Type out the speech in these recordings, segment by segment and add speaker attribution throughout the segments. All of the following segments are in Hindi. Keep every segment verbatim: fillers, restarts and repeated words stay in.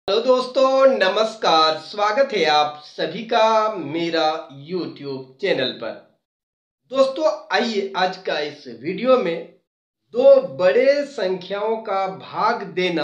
Speaker 1: हेलो दोस्तों, नमस्कार। स्वागत है आप सभी का मेरा यूट्यूब चैनल पर। दोस्तों, आइए आज का इस वीडियो में दो बड़े संख्याओं का भाग देना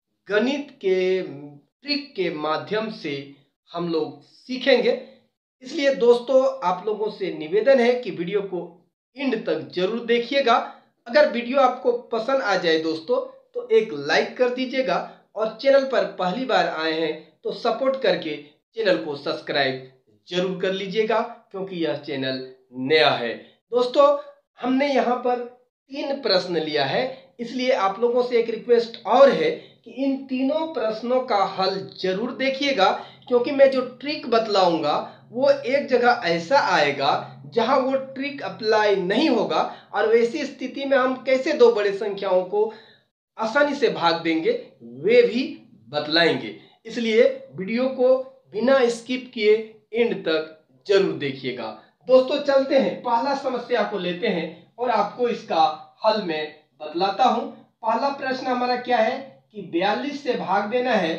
Speaker 1: गणित के ट्रिक के माध्यम से हम लोग सीखेंगे। इसलिए दोस्तों, आप लोगों से निवेदन है कि वीडियो को एंड तक जरूर देखिएगा। अगर वीडियो आपको पसंद आ जाए दोस्तों तो एक लाइक कर दीजिएगा और चैनल पर पहली बार आए हैं तो सपोर्ट करके चैनल को सब्सक्राइब जरूर कर लीजिएगा, क्योंकि यह चैनल नया है। दोस्तों, हमने यहाँ पर तीन प्रश्न लिया है, इसलिए आप लोगों से एक रिक्वेस्ट और है कि इन तीनों प्रश्नों का हल जरूर देखिएगा, क्योंकि मैं जो ट्रिक बतलाऊंगा वो एक जगह ऐसा आएगा जहां वो ट्रिक अप्लाई नहीं होगा, और वैसी स्थिति में हम कैसे दो बड़ी संख्याओं को आसानी से भाग देंगे वे भी बतलाएंगे। इसलिए वीडियो को बिना स्किप किए एंड तक जरूर देखिएगा। दोस्तों, चलते हैं, पहला समस्या को लेते हैं और आपको इसका हल मैं बतलाता हूं। पहला प्रश्न हमारा क्या है कि बयालीस से भाग देना है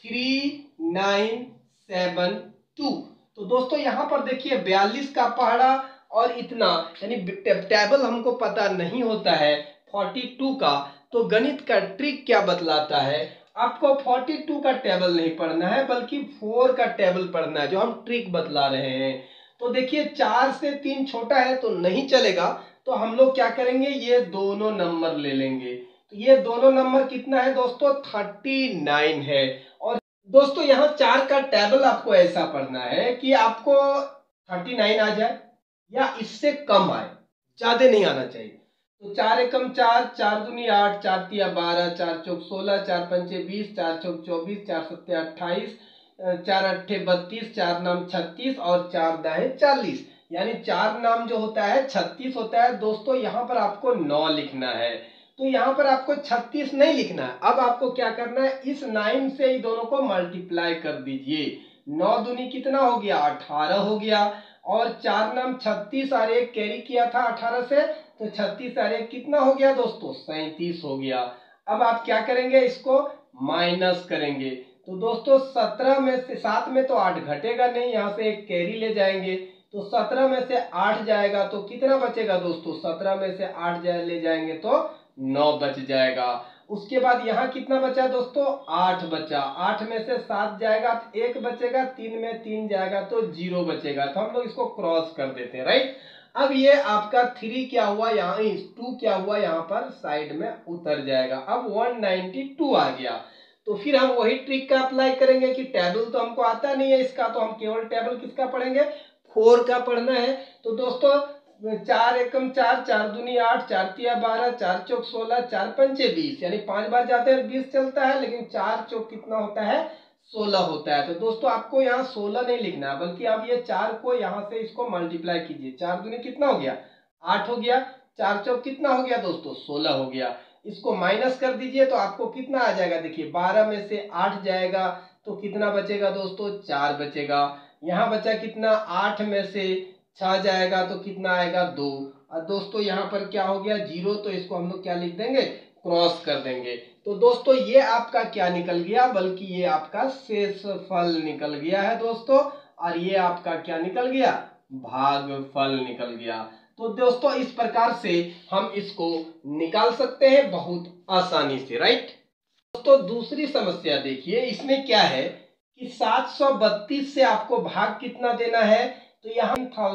Speaker 1: थ्री नाइन सेवन टू। तो दोस्तों, यहां पर देखिए बयालीस का पहाड़ा और इतना यानी टेबल हमको पता नहीं होता है बयालीस का, तो गणित का ट्रिक क्या बतलाता है, आपको बयालीस का टेबल नहीं पढ़ना है बल्कि चार का टेबल पढ़ना है, जो हम ट्रिक बतला रहे हैं। तो देखिए चार से तीन छोटा है तो नहीं चलेगा, तो हम लोग क्या करेंगे, ये दोनों नंबर ले लेंगे। तो ये दोनों नंबर कितना है दोस्तों, उनतालीस है। और दोस्तों, यहाँ चार का टेबल आपको ऐसा पढ़ना है कि आपको उनतालीस आ जाए या इससे कम आए, ज्यादा नहीं आना चाहिए। तो चार एकम चार, चार दूनी आठ, चार तिया बारह, चार चौक सोलह, चार पंचे बीस, चार चौक चौबीस, चार सत्ते अट्ठाईस, चार अट्ठे बत्तीस, चार नाम छत्तीस और चार दाहे चालीस, यानी चार नाम जो होता है छत्तीस होता है। दोस्तों, यहाँ पर आपको नौ लिखना है, तो यहाँ पर आपको छत्तीस नहीं लिखना है। अब आपको क्या करना है, इस नाइन से ही दोनों को मल्टीप्लाई कर दीजिए। नौ दूनी कितना हो गया, अठारह हो गया, और चार नाम छत्तीस और एक कैरी किया था अठारह से, तो छत्तीस और एक कितना हो गया दोस्तों, सैंतीस हो गया। अब आप क्या करेंगे, इसको माइनस करेंगे। तो दोस्तों, सत्रह में से सात में तो आठ घटेगा नहीं, यहाँ से एक कैरी ले जाएंगे, तो सत्रह में से आठ जाएगा तो कितना बचेगा दोस्तों, सत्रह में से आठ जाए ले जाएंगे तो नौ बच जाएगा। उसके बाद यहाँ कितना बचा दोस्तों, आठ बचा। आठ में से सात जाएगा तो एक बचेगा, तीन में तीन जाएगा तो जीरो बचेगा। तो हम लोग इसको क्रॉस कर देते हैं, राइट। अब ये आपका थ्री क्या हुआ, यहाँ टू क्या हुआ, यहाँ पर साइड में उतर जाएगा। अब एक सौ बानवे आ गया। तो फिर हम वही ट्रिक का अप्लाई करेंगे कि टेबल तो हमको आता नहीं है इसका, तो हम केवल टेबल किसका पढ़ेंगे, फोर का पढ़ना है। तो दोस्तों, चार एकम चार, चार दूनी आठ, चार तिया बारह, चार चौक सोलह, चार पंचे बीस, यानी पांच बार जाते हैं बीस चलता है, लेकिन चार चौक कितना होता है, सोलह होता है। तो दोस्तों, आपको यहाँ सोलह नहीं लिखना है, बल्कि आप ये चार को यहाँ से इसको मल्टीप्लाई कीजिए। चार दूनी कितना हो गया, आठ हो गया, चार चौक कितना हो गया दोस्तों, सोलह हो गया। इसको माइनस कर दीजिए तो आपको कितना आ जाएगा, देखिए बारह में से आठ जाएगा तो कितना बचेगा दोस्तों, चार बचेगा। यहाँ बचा कितना, आठ में से छह जाएगा तो कितना आएगा, दो। और दोस्तों, यहाँ पर क्या हो गया, जीरो, तो इसको हम लोग क्या लिख देंगे, क्रॉस कर देंगे। तो दोस्तों, ये आपका क्या निकल गया, बल्कि ये आपका शेषफल निकल गया है दोस्तों, और ये आपका क्या निकल गया, भागफल निकल गया। तो दोस्तों, इस प्रकार से हम इसको निकाल सकते हैं बहुत आसानी से, राइट। दोस्तों, दूसरी समस्या देखिए, इसमें क्या है कि सात सौ बत्तीस से आपको भाग कितना देना है, तो यहाँ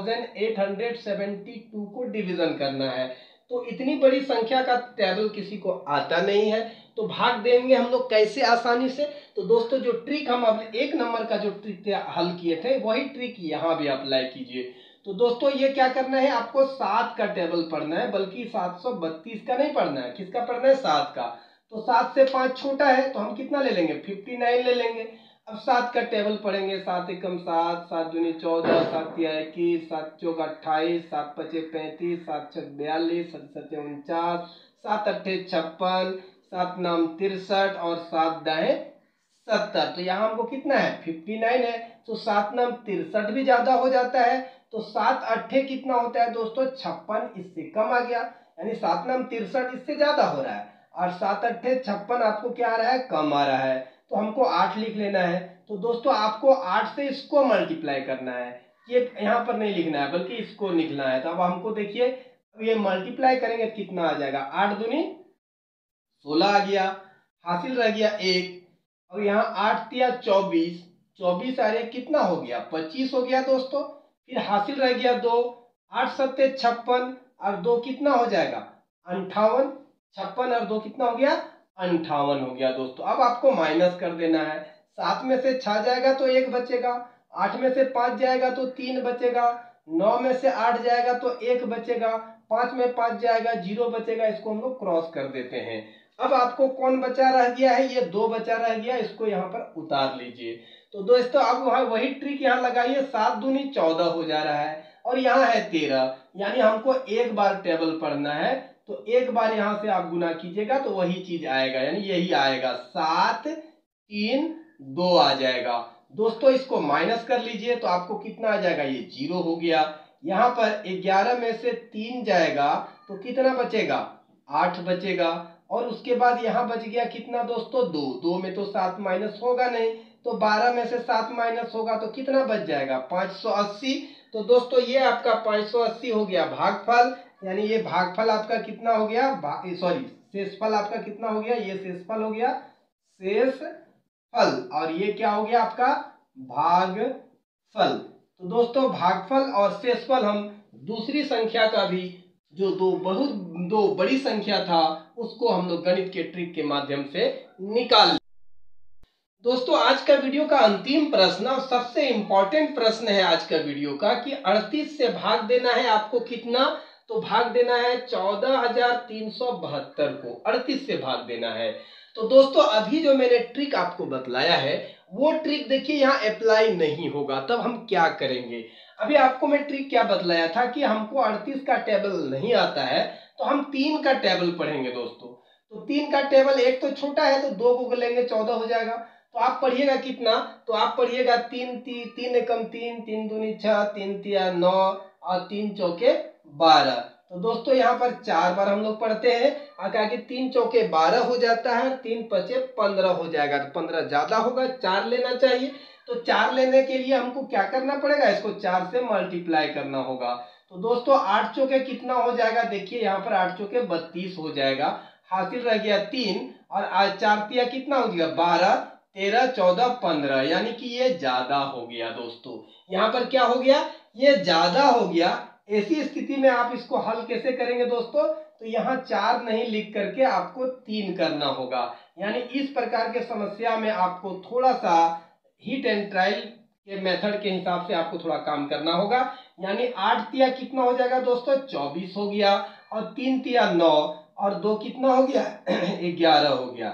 Speaker 1: अठारह सौ बहत्तर को डिवीजन करना है। तो इतनी बड़ी संख्या का टेबल किसी को आता नहीं है, तो भाग देंगे हम लोग कैसे आसानी से। तो दोस्तों, जो ट्रिक हम अब एक नंबर का जो ट्रिक हल किए थे वही ट्रिक यहाँ भी अप्लाई कीजिए। तो दोस्तों, ये क्या करना है, आपको सात का टेबल पढ़ना है, बल्कि सात सौ बत्तीस का नहीं पढ़ना है, किसका पढ़ना है, सात का। तो सात से पांच छोटा है तो हम कितना ले लेंगे, उनसठ ले लेंगे। अब सात का टेबल पढ़ेंगे, सात एकम सात, सात दूनी चौदह, सात तिया इक्कीस, सात चौक अट्ठाईस, सात पचे पैंतीस, सात छक बयालीस, सात सत्ते उनचास, सात अट्ठे छप्पन, सात नाम तिरसठ और सात दाएं सत्तर। तो यहाँ हमको कितना है, उनसठ है, तो सात नाम तिरसठ भी ज्यादा हो जाता है, तो सात अट्ठे कितना होता है दोस्तों, छप्पन, इससे कम आ गया, यानी सात नाम तिरसठ इससे ज्यादा हो रहा है, और सात अट्ठे छप्पन आपको क्या आ रहा है, कम आ रहा है। तो हमको आठ लिख लेना है। तो दोस्तों आपको आठ से इसको मल्टीप्लाई करना है, ये यहाँ पर नहीं लिखना है बल्कि इसको लिखना है। तो अब हमको देखिए ये मल्टीप्लाई करेंगे तो कितना आ जाएगा, आठ दूनी सोलह आ गया, हासिल रह गया एक। और यहाँ आठ तिया चौबीस, चौबीस आ रहे कितना हो गया, पच्चीस हो गया दोस्तों। फिर हासिल रह गया दो, आठ सत्ते छप्पन और दो कितना हो जाएगा अंठावन, छप्पन और दो कितना हो गया अंठावन हो गया दोस्तों। अब आपको माइनस कर देना है, सात में से छह जाएगा तो एक बचेगा, आठ में से पांच जाएगा तो तीन बचेगा, नौ में से आठ जाएगा तो एक बचेगा, पांच में पांच जाएगा जीरो बचेगा। इसको हम लोग क्रॉस कर देते हैं। अब आपको कौन बचा रह गया है, ये दो बचा रह गया, इसको यहाँ पर उतार लीजिए। तो दोस्तों अब वहां वही ट्रिक यहाँ लगाइए, सात दूनी चौदह हो जा रहा है और यहाँ है तेरह, यानी हमको एक बार टेबल पढ़ना है तो एक बार यहाँ से आप गुना कीजिएगा तो वही चीज आएगा, यानी यही आएगा, सात तीन दो आ जाएगा। दोस्तों इसको माइनस कर लीजिए तो आपको कितना आ जाएगा, ये जीरो हो गया। यहाँ पर ग्यारह में से तीन जाएगा तो कितना बचेगा, आठ बचेगा। और उसके बाद यहाँ बच गया कितना दोस्तों, दो, दो में तो सात माइनस होगा नहीं, तो बारह में से सात माइनस होगा तो कितना बच जाएगा, पाँच सौ अस्सी। तो दोस्तों ये आपका पाँच सौ अस्सी हो गया भागफल, यानी ये भागफल आपका कितना हो गया, सॉरी शेषफल आपका कितना हो गया, ये शेषफल हो गया, शेषफल। और ये क्या हो गया आपका भागफल। तो दोस्तों भागफल और शेषफल हम दूसरी संख्या का भी, जो दो बहुत दो बड़ी संख्या था, उसको हम लोग गणित के ट्रिक के माध्यम से निकाल। दोस्तों आज का वीडियो का अंतिम प्रश्न और सबसे इंपॉर्टेंट प्रश्न है आज का वीडियो का कि अड़तीस से भाग देना है आपको कितना, तो भाग देना है चौदह हजार तीन सौ बहत्तर को अड़तीस से भाग देना है। तो दोस्तों अभी जो मैंने ट्रिक आपको बतलाया है वो ट्रिक देखिए यहाँ अप्लाई नहीं होगा, तब हम क्या करेंगे। अभी आपको मैं ट्रिक क्या बतलाया था कि हमको अड़तीस का टेबल नहीं आता है तो हम तीन का टेबल पढ़ेंगे दोस्तों। तो तीन का टेबल एक तो छोटा है तो दो को लेंगे चौदह हो जाएगा। तो आप पढ़िएगा कितना, तो आप पढ़िएगा तीन ती, तीन एकम तीन, तीन दूनी छह, तीन तिया नौ और तीन चौके बारह। तो दोस्तों यहाँ पर चार बार हम लोग पढ़ते हैं और क्या कि तीन चौके बारह हो जाता है, तीन पचे पंद्रह हो जाएगा। तो पंद्रह ज्यादा होगा, चार लेना चाहिए। तो चार लेने के लिए हमको क्या करना पड़ेगा, इसको चार से मल्टीप्लाई करना होगा। तो दोस्तों आठ चौके कितना हो जाएगा, देखिए यहाँ पर आठ चौके बत्तीस हो जाएगा, हासिल रह गया तीन और आज चार तिया कितना हो गया बारह, तेरह चौदह पंद्रह, यानी कि ये ज्यादा हो गया दोस्तों। यहाँ पर क्या हो गया, ये ज्यादा हो गया। ऐसी स्थिति में आप इसको हल कैसे करेंगे दोस्तों, तो यहाँ चार नहीं लिख करके आपको तीन करना होगा। यानी इस प्रकार के समस्या में आपको थोड़ा सा हिट एंड ट्रायल के मेथड के हिसाब से आपको थोड़ा काम करना होगा। यानी आठ तिया कितना हो जाएगा दोस्तों, चौबीस हो गया, और तीन तिया नौ और दो कितना हो गया ग्यारह हो गया।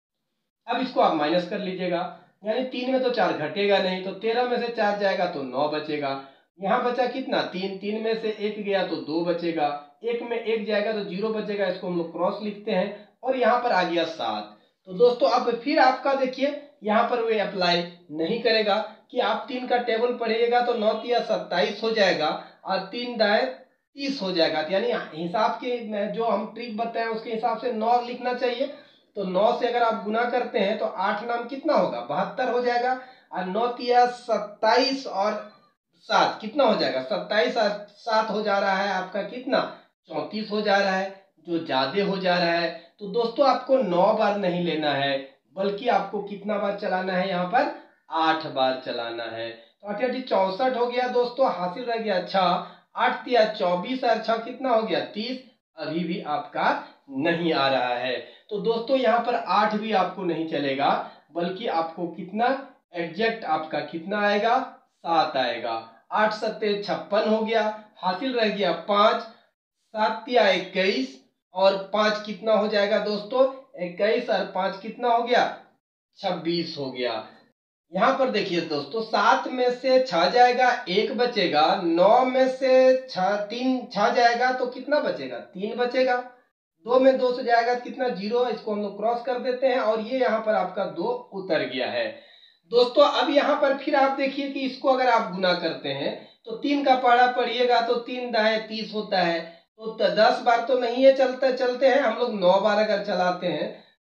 Speaker 1: अब इसको आप माइनस कर लीजिएगा, यानी तीन में तो चार घटेगा नहीं, तो तेरह में से चार जाएगा तो नौ बचेगा। यहाँ बचा कितना, तीन, तीन में से एक गया तो दो बचेगा, एक में एक जाएगा तो जीरो बचेगा, इसको हम लोग क्रॉस लिखते हैं। और यहाँ पर आ गया सात। तो दोस्तों अब फिर आपका देखिए यहाँ पर वे अप्लाई नहीं करेगा कि आप तीन का टेबल पढ़िएगा तो नौ तिया सत्ताईस हो जाएगा और तीन दाए तीस हो जाएगा। यानी हिसाब के जो हम ट्रिक बताए उसके हिसाब से नौ लिखना चाहिए। तो नौ से अगर आप गुना करते हैं तो आठ नाम कितना होगा, बहत्तर हो जाएगा, और नौ तिया सत्ताईस और सात कितना हो जाएगा, सत्ताईस और सात हो जा रहा है आपका कितना, चौंतीस हो जा रहा है, जो ज्यादा हो जा रहा है। तो दोस्तों आपको नौ बार नहीं लेना है, बल्कि आपको कितना बार चलाना है, यहाँ पर आठ बार चलाना है। तो आठ आठ चौसठ हो गया दोस्तों, हासिल रह गया छह, आठ तिया चौबीस और छह कितना हो गया तीस, अभी भी आपका नहीं आ रहा है। तो दोस्तों यहाँ पर आठ भी आपको नहीं चलेगा, बल्कि आपको कितना एग्जैक्ट आपका कितना आएगा, सात आएगा। आठ सत्ते छप्पन हो गया, हासिल रह गया पांच, सात तिया इक्कीस और पांच कितना हो जाएगा दोस्तों, इक्कीस और पांच कितना हो गया, छब्बीस हो गया। यहाँ पर देखिए दोस्तों सात में से छह जाएगा एक बचेगा, नौ में से छह तीन छह जाएगा तो कितना बचेगा, तीन बचेगा, दो में दो से जाएगा तो कितना, जीरो, इसको हम लोग क्रॉस कर देते हैं और ये यहाँ पर आपका दो उतर गया है। दोस्तों अब यहाँ पर फिर आप देखिए कि इसको अगर आप गुना करते हैं तो तीन का पहाड़ा पढ़िएगा तो तीन दाएं तीस होता है, तो दस बार तो नहीं है चलते चलते हैं हम लोग, नौ बार अगर चलाते हैं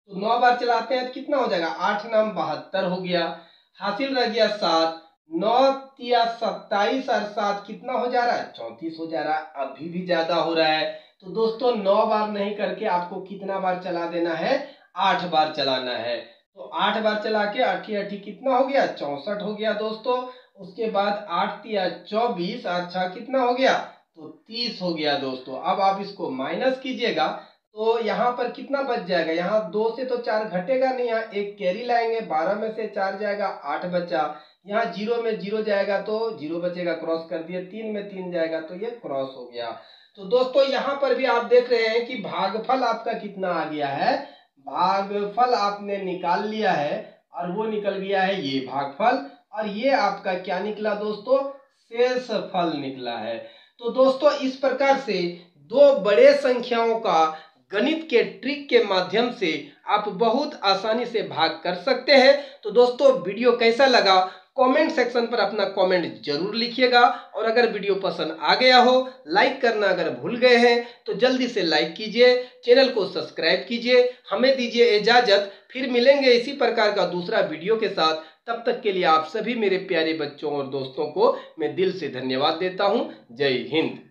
Speaker 1: तो नौ बार चलाते हैं तो कितना हो जाएगा, आठ नाम बहत्तर हो गया, हासिल रह गया सात, नौ तिया सत्ताईस और सात कितना हो जा रहा है, चौंतीस हो जा रहा है, अभी भी ज्यादा हो रहा है। तो दोस्तों नौ बार नहीं करके आपको कितना बार चला देना है, आठ बार चलाना है। तो आठ बार चला के अठी अठी कितना हो गया, चौसठ हो गया दोस्तों। उसके बाद आठ तिया चौबीस, अच्छा कितना हो गया, तो तीस हो गया दोस्तों। अब आप इसको माइनस कीजिएगा तो यहाँ पर कितना बच जाएगा, यहाँ दो से तो चार घटेगा नहीं, यहाँ एक कैरी लाएंगे, बारह में से चार जाएगा, आठ बचा, यहाँ जीरो में जीरो जाएगा तो जीरो बचेगा, क्रॉस कर दिए, तीन में तीन जाएगा तो ये क्रॉस हो गया। तो दोस्तों यहाँ पर भी आप देख रहे हैं कि भागफल आपका कितना आ गया है, भागफल आपने निकाल लिया है और वो निकल गया है ये भागफल, और ये आपका क्या निकला दोस्तों, शेषफल निकला है। तो दोस्तों इस प्रकार से दो बड़े संख्याओं का गणित के ट्रिक के माध्यम से आप बहुत आसानी से भाग कर सकते हैं। तो दोस्तों वीडियो कैसा लगा कमेंट सेक्शन पर अपना कमेंट जरूर लिखिएगा, और अगर वीडियो पसंद आ गया हो, लाइक करना अगर भूल गए हैं तो जल्दी से लाइक कीजिए, चैनल को सब्सक्राइब कीजिए। हमें दीजिए इजाजत, फिर मिलेंगे इसी प्रकार का दूसरा वीडियो के साथ। तब तक के लिए आप सभी मेरे प्यारे बच्चों और दोस्तों को मैं दिल से धन्यवाद देता हूं। जय हिंद।